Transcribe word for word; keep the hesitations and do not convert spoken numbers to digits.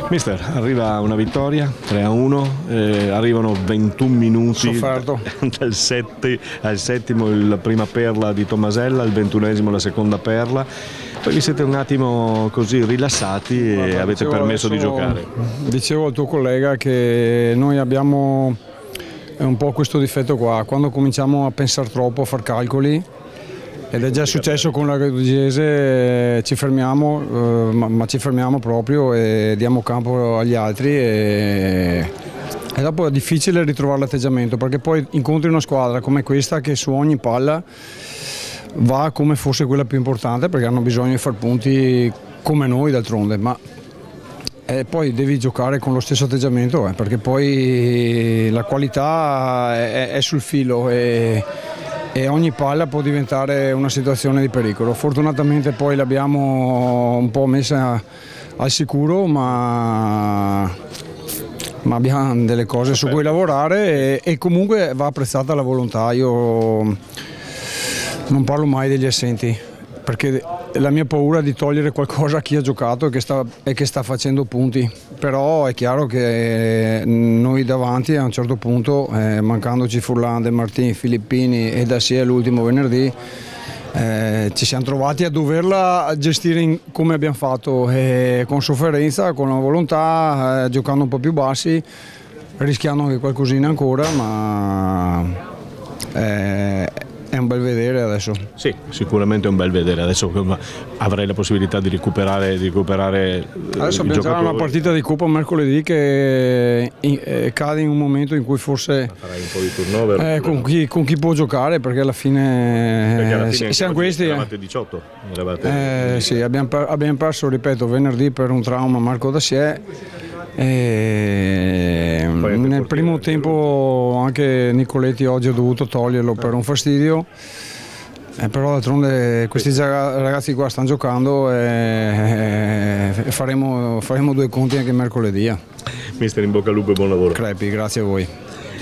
Mister, arriva una vittoria tre a uno, eh, arrivano ventuno minuti dal sette al settimo la prima perla di Tomasella, al ventunesimo la seconda perla, poi vi siete un attimo così rilassati e Guarda, avete permesso adesso, di giocare. Dicevo al tuo collega che noi abbiamo un po' questo difetto qua, quando cominciamo a pensare troppo, a far calcoli, ed è già successo con la Gradugese, ci fermiamo, eh, ma, ma ci fermiamo proprio e diamo campo agli altri e, e dopo è difficile ritrovare l'atteggiamento, perché poi incontri una squadra come questa che su ogni palla va come fosse quella più importante, perché hanno bisogno di far punti come noi d'altronde, ma e poi devi giocare con lo stesso atteggiamento, eh, perché poi la qualità è, è sul filo e, e ogni palla può diventare una situazione di pericolo. Fortunatamente poi l'abbiamo un po' messa al sicuro, ma, ma abbiamo delle cose su cui lavorare e, e comunque va apprezzata la volontà. Io non parlo mai degli assenti, perché la mia paura è di togliere qualcosa a chi ha giocato e che sta, e che sta facendo punti, però è chiaro che noi davanti a un certo punto, eh, mancandoci Furlan, De Martini, Filippini e Dacier l'ultimo venerdì, eh, ci siamo trovati a doverla gestire in, come abbiamo fatto, eh, con sofferenza, con la volontà, eh, giocando un po' più bassi, rischiando anche qualcosina ancora, ma eh, è un bel vedere adesso. Sì, sicuramente è un bel vedere. Adesso avrai la possibilità di recuperare, di recuperare adesso abbiamo già una partita di Coppa mercoledì che in, eh, cade in un momento in cui forse farai un po' di turnover eh, con, chi, con chi può giocare, perché alla fine, perché alla fine eh, siamo questi. Eravate diciotto. Eravate... Eh, sì, abbiamo, abbiamo perso, ripeto, venerdì per un trauma Marco Dacier. E nel primo tempo anche Nicoletti oggi ho dovuto toglierlo per un fastidio, eh, però d'altronde questi ragazzi qua stanno giocando e faremo, faremo due conti anche mercoledì. Mister, in bocca al lupo e buon lavoro. Crepi, grazie a voi.